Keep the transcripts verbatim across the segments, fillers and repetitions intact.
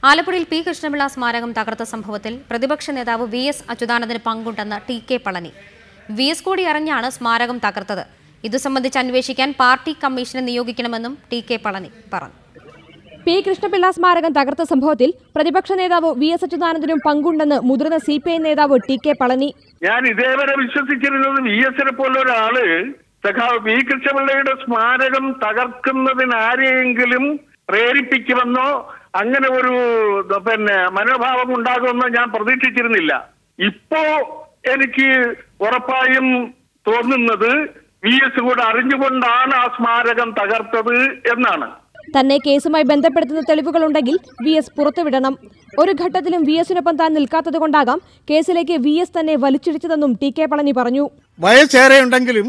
ആലപ്പുഴയിൽ പി കൃഷ്ണപിള്ള സ്മാരകം തകർത്ത സംഭവത്തിൽ പ്രതിപക്ഷ നേതാവ് വി എസ് അച്യുതാനന്ദന് പങ്കുണ്ടെന്ന് T K Palani. V S കൂടി അറിഞ്ഞാണ് സ്മാരകം തകർത്തത്. ഇതു സംബന്ധിച്ച് അന്വേഷിക്കാൻ പാർട്ടി കമ്മീഷനെ നിയോഗിക്കണമെന്നും ടി കെ പളനി പറഞ്ഞു. പി കൃഷ്ണപിള്ള സ്മാരകം തകർത്ത സംഭവത്തിൽ പ്രതിപക്ഷ നേതാവ് വി എസ് അച്യുതാനന്ദനും പങ്കുണ്ടെന്ന് മുതിർന്ന സി പി ഐ നേതാവ് ടി കെ പളനി. ഞാൻ ഇതേവരെ വിശ്വസിച്ചിരുന്നത് വി എസിനെ പോലൊരാള് സഖാവ് പി കൃഷ്ണപിള്ളയുടെ സ്മാരകം തകർക്കുന്നതിന് ആരെയെങ്കിലും പ്രേരിപ്പിക്കുമെന്നോ അങ്ങനെ ഒരു പിന്നെ മനോഭാവം ഉണ്ടാകുമെന്നോ ഞാൻ പ്രതീക്ഷിച്ചിരുന്നില്ല. ഇപ്പോ എനിക്ക് ഉറപ്പായും തോന്നുന്നത് വി എസ് കൂടെ അറിഞ്ഞുകൊണ്ടാണ് ആ സ്മാരകം തകർത്തത് എന്നാണ്. തന്നെ കേസുമായി ബന്ധപ്പെടുത്തുന്ന തെളിവുകളുണ്ടെങ്കിൽ വി എസ് പുറത്തുവിടണം. ഒരു ഘട്ടത്തിലും വി എസിനൊപ്പം താൻ നിൽക്കാത്തത് കൊണ്ടാകാം കേസിലേക്ക് വി എസ് തന്നെ വലിച്ചിടിച്ചതെന്നും ടി കെ പളനി പറഞ്ഞു. വയസ്സേറെ ഉണ്ടെങ്കിലും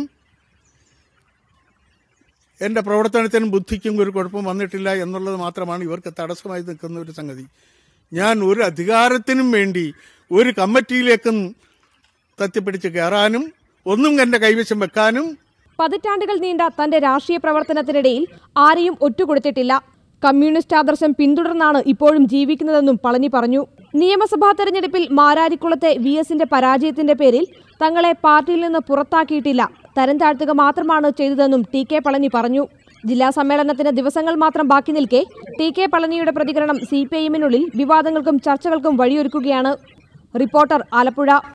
എന്റെ പ്രവർത്തനത്തിനും ബുദ്ധിക്കും ഒരു കുഴപ്പം വന്നിട്ടില്ല എന്നുള്ളത് മാത്രമാണ് ഇവർക്ക് തടസ്സമായി നിൽക്കുന്ന ഒരു സംഗതി. ഞാൻ ഒരു അധികാരത്തിനും വേണ്ടി ഒരു കമ്മിറ്റിയിലേക്കും തത്തിപ്പിടിച്ച് കയറാനും ഒന്നും എന്റെ കൈവശം വെക്കാനും പതിറ്റാണ്ടുകൾ നീണ്ട തന്റെ രാഷ്ട്രീയ പ്രവർത്തനത്തിനിടയിൽ ആരെയും ഒറ്റുകൊടുത്തിട്ടില്ല. കമ്മ്യൂണിസ്റ്റ് ആദർശം പിന്തുടർന്നാണ് ഇപ്പോഴും ജീവിക്കുന്നതെന്നും പളനി പറഞ്ഞു. നിയമസഭാ തെരഞ്ഞെടുപ്പിൽ മാരാരിക്കുളത്തെ വി എസിന്റെ പരാജയത്തിന്റെ പേരിൽ തങ്ങളെ പാർട്ടിയിൽ നിന്ന് പുറത്താക്കിയിട്ടില്ല, തരം താഴ്ത്തുക മാത്രമാണ് ചെയ്തതെന്നും ടി കെ പളനി പറഞ്ഞു. ജില്ലാ സമ്മേളനത്തിന് ദിവസങ്ങൾ മാത്രം ബാക്കി നിൽക്കെ ടി കെ പളനിയുടെ പ്രതികരണം സി പി ഐ എമ്മിനുള്ളിൽ വിവാദങ്ങൾക്കും ചർച്ചകൾക്കും വഴിയൊരുക്കുകയാണ്. റിപ്പോർട്ടർ, ആലപ്പുഴ.